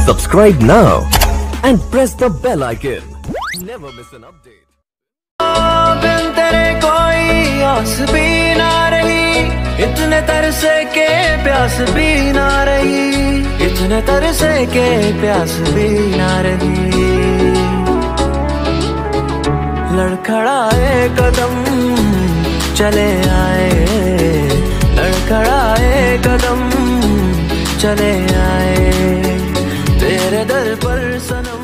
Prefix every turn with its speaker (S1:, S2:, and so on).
S1: Subscribe now and press the bell icon. Never miss an update.
S2: बिन तेरे कोई आस भी ना रही, इतने तरसे के प्यास भी ना रही, इतने तरसे के प्यास भी ना रही। लड़खड़ाए कदम चले आए, लड़खड़ाए कदम चले आए, तेरे दर पर सनम।